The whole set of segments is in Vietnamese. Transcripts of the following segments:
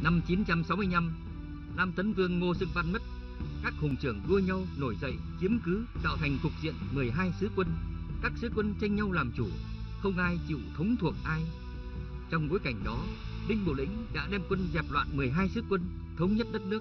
Năm 965, Nam Tấn Vương Ngô Xưng Văn mất, các hùng trưởng đua nhau nổi dậy chiếm cứ, tạo thành cục diện 12 sứ quân. Các sứ quân tranh nhau làm chủ, không ai chịu thống thuộc ai. Trong bối cảnh đó, Đinh Bộ Lĩnh đã đem quân dẹp loạn 12 sứ quân, thống nhất đất nước.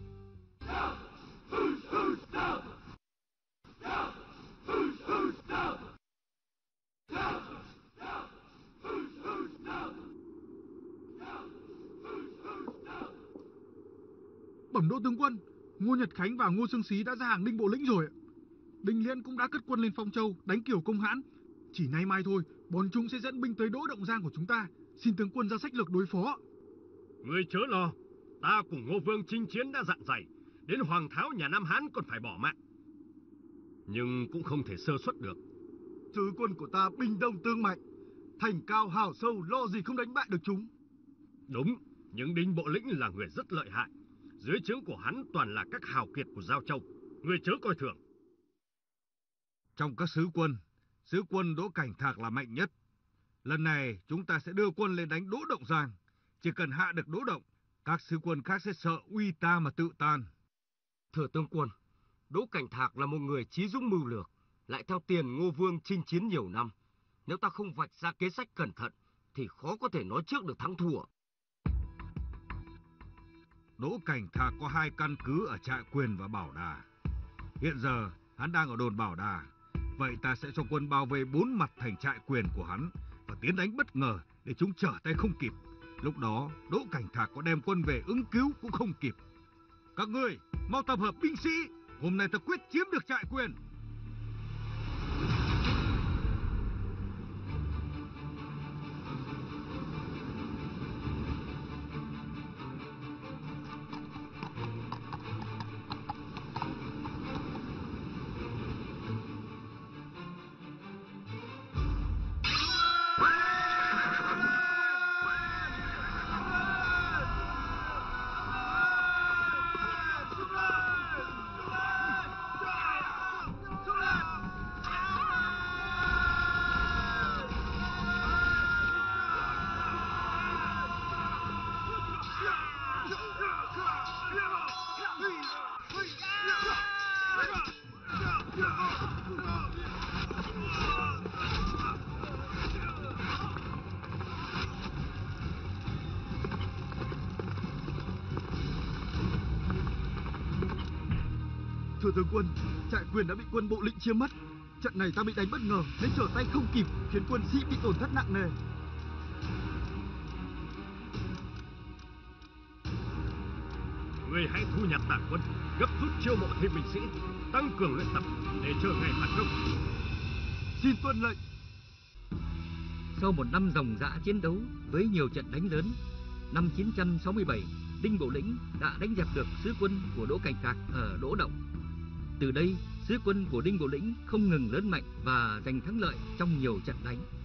Bẩm Đỗ tướng quân, Ngô Nhật Khánh và Ngô Xương Xí đã ra hàng Đinh Bộ Lĩnh rồi. Đinh Liễn cũng đã cất quân lên Phong Châu đánh Kiều Công Hãn. Chỉ nay mai thôi, bọn chúng sẽ dẫn binh tới Đỗ Động Giang của chúng ta. Xin tướng quân ra sách lược đối phó. Người chớ lo, ta cùng Ngô Vương chinh chiến đã dặn dày, đến Hoàng Tháo nhà Nam Hán còn phải bỏ mạng. Nhưng cũng không thể sơ suất được. Sứ quân của ta binh đông tương mạnh, thành cao hào sâu, lo gì không đánh bại được chúng. Đúng, nhưng Đinh Bộ Lĩnh là người rất lợi hại. Dưới trướng của hắn toàn là các hào kiệt của Giao Châu, người chớ coi thường. Trong các sứ quân Đỗ Cảnh Thạc là mạnh nhất. Lần này chúng ta sẽ đưa quân lên đánh Đỗ Động Giang. Chỉ cần hạ được Đỗ Động, các sứ quân khác sẽ sợ uy ta mà tự tan. Thưa tướng quân, Đỗ Cảnh Thạc là một người trí dũng mưu lược, lại theo tiền Ngô Vương chinh chiến nhiều năm. Nếu ta không vạch ra kế sách cẩn thận, thì khó có thể nói trước được thắng thua. Đỗ Cảnh Thạc có 2 căn cứ ở Trại Quyền và Bảo Đà. Hiện giờ hắn đang ở đồn Bảo Đà. Vậy ta sẽ cho quân bao vây 4 mặt thành Trại Quyền của hắn và tiến đánh bất ngờ để chúng trở tay không kịp. Lúc đó Đỗ Cảnh Thạc có đem quân về ứng cứu cũng không kịp. Các ngươi mau tập hợp binh sĩ, hôm nay ta quyết chiếm được Trại Quyền. Thưa tướng quân, Trại Quyền đã bị quân Bộ Lĩnh chiếm mất. Trận này ta bị đánh bất ngờ nên trở tay không kịp, khiến quân sĩ bị tổn thất nặng nề. Người hãy thu nhặt tàn quân, gấp rút chiêu mộ thêm binh sĩ, tăng cường luyện tập để chờ ngày phản công. Xin tuân lệnh. Sau một năm ròng rã chiến đấu với nhiều trận đánh lớn, năm 967, Đinh Bộ Lĩnh đã đánh dẹp được sứ quân của Đỗ Cảnh Thạc ở Đỗ Động. Từ đây, sứ quân của Đinh Bộ Lĩnh không ngừng lớn mạnh và giành thắng lợi trong nhiều trận đánh.